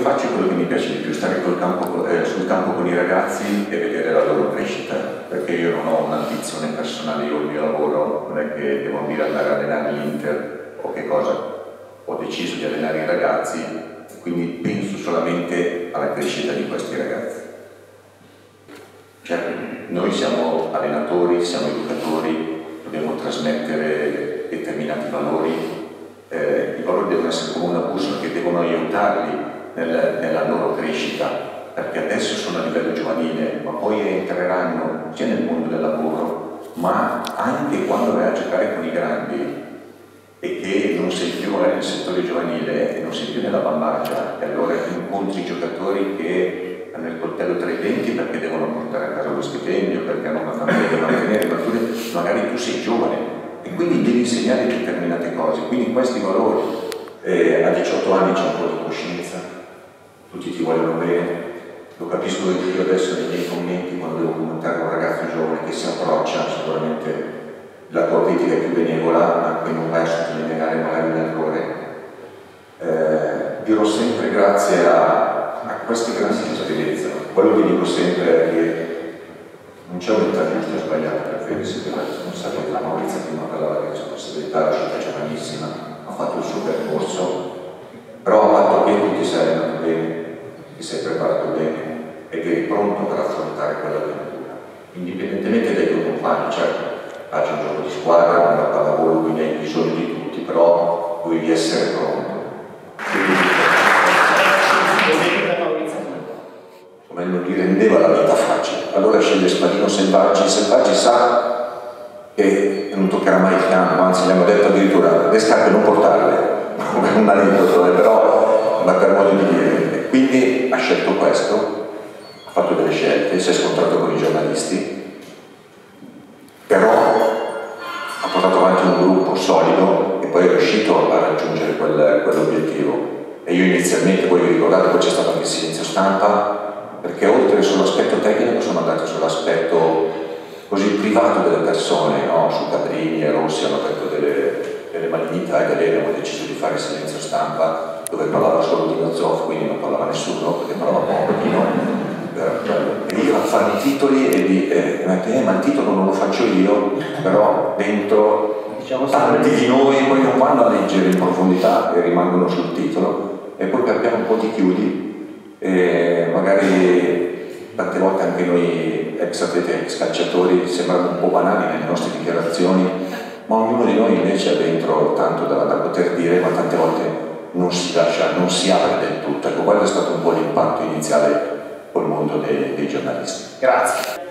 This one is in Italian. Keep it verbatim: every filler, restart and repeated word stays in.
faccio è quello che mi piace di più, stare col campo, eh, sul campo con i ragazzi e vedere la loro crescita, perché io non ho un'ambizione personale, io il mio lavoro non è che devo dire andare a allenare l'Inter o che cosa, ho deciso di allenare i ragazzi, quindi penso solamente alla crescita di questi ragazzi. Cioè, noi siamo allenatori, siamo educatori, dobbiamo trasmettere determinati valori. Eh, i valori devono essere come una bussola che devono aiutarli nel, nella loro crescita, perché adesso sono a livello giovanile, ma poi entreranno sia nel mondo del lavoro, ma anche quando vai a giocare con i grandi e che non sei più magari nel settore giovanile e non sei più nella bambagia, e allora incontri giocatori che hanno il coltello tra i denti perché devono portare a casa lo stipendio, perché hanno una famiglia da mantenere, ma tu, magari tu sei giovane e quindi devi insegnare determinate cose, quindi questi valori, eh, a diciotto anni c'è un po' di coscienza, tutti ti vogliono bene, lo capisco io adesso nei miei commenti quando devo commentare un ragazzo giovane che si approccia, sicuramente la tua critica è più benevola, ma che non vai a sottolineare magari un errore. Eh, dirò sempre grazie a, a queste grandi esperienze, quello che dico sempre è che non c'è un'età giusta e sbagliata per fare sicurezza, non sapete, la Maurizia prima parlava di responsabilità, è uscita giovanissima, ha fatto il suo percorso, però ha fatto che tu ti sei allenato bene, ti sei preparato bene ed eri pronto per affrontare quell'avventura, indipendentemente dai tuoi compagni, certo, faccio un gioco di squadra, una pallavolo, quindi hai bisogno di tutti, però devi essere pronto. Come non gli rendeva la vita facile. Allora sceglie Spadino Selvaggi. Selvaggi sa che non toccherà mai il campo, anzi gli hanno detto addirittura le scarpe non portarle, come un aneddoto, però ma per modo di dire. Quindi ha scelto questo, ha fatto delle scelte, si è scontrato con i giornalisti, però ha portato avanti un gruppo solido e poi è riuscito a raggiungere quel, quell'obiettivo. E io inizialmente, voi vi ricordate, poi c'è stato anche il silenzio stampa, perché oltre sull'aspetto tecnico sono andati sull'aspetto così privato delle persone, no? Su Cabrini e Rossi hanno detto delle, delle malignità e da lei abbiamo deciso di fare il silenzio stampa dove parlava solo di Nozov, quindi non parlava nessuno perché parlava pochino. E io a fare i titoli e di eh, eh, ma il titolo non lo faccio io, però dentro diciamo tanti di noi poi non vanno a leggere in profondità e rimangono sul titolo e poi per piano un po' ti chiudi. E magari tante volte anche noi ex atleti, ex calciatori sembrano un po' banali nelle nostre dichiarazioni, ma ognuno di noi invece ha dentro tanto da, da poter dire, ma tante volte non si lascia, non si apre del tutto. Ecco, quello è stato un po' l'impatto iniziale col mondo dei, dei giornalisti. Grazie.